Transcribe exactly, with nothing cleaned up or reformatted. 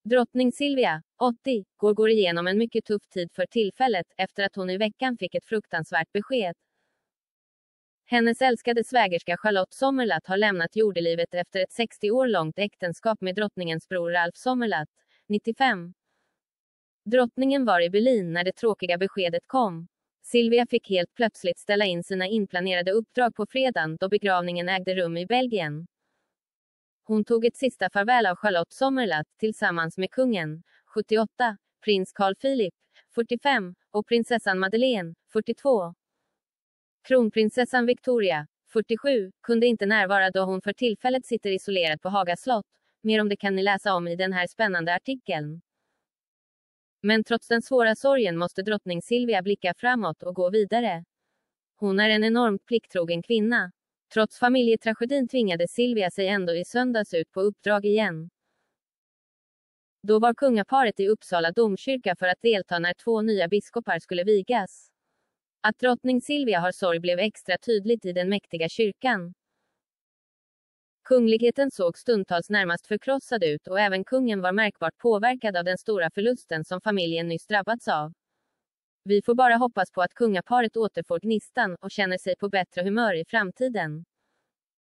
Drottning Silvia, åttio, går går igenom en mycket tuff tid för tillfället efter att hon i veckan fick ett fruktansvärt besked. Hennes älskade svägerska Charlotte Sommerlath har lämnat jordelivet efter ett sextio år långt äktenskap med drottningens bror Ralf Sommerlath, nittiofem. Drottningen var i Berlin när det tråkiga beskedet kom. Silvia fick helt plötsligt ställa in sina inplanerade uppdrag på fredagen då begravningen ägde rum i Belgien. Hon tog ett sista farväl av Charlotte Sommerlath tillsammans med kungen, sjuttioåtta, prins Carl Philip, fyrtiofem, och prinsessan Madeleine, fyrtiotvå. Kronprinsessan Victoria, fyrtiosju, kunde inte närvara då hon för tillfället sitter isolerad på Haga slott. Mer om det kan ni läsa om i den här spännande artikeln. Men trots den svåra sorgen måste drottning Silvia blicka framåt och gå vidare. Hon är en enormt plikttrogen kvinna. Trots familjetragedin tvingade Silvia sig ändå i söndags ut på uppdrag igen. Då var kungaparet i Uppsala domkyrka för att delta när två nya biskopar skulle vigas. Att drottning Silvia har sorg blev extra tydligt i den mäktiga kyrkan. Kungligheten såg stundtals närmast förkrossad ut och även kungen var märkbart påverkad av den stora förlusten som familjen nyss drabbats av. Vi får bara hoppas på att kungaparet återfår gnistan och känner sig på bättre humör i framtiden.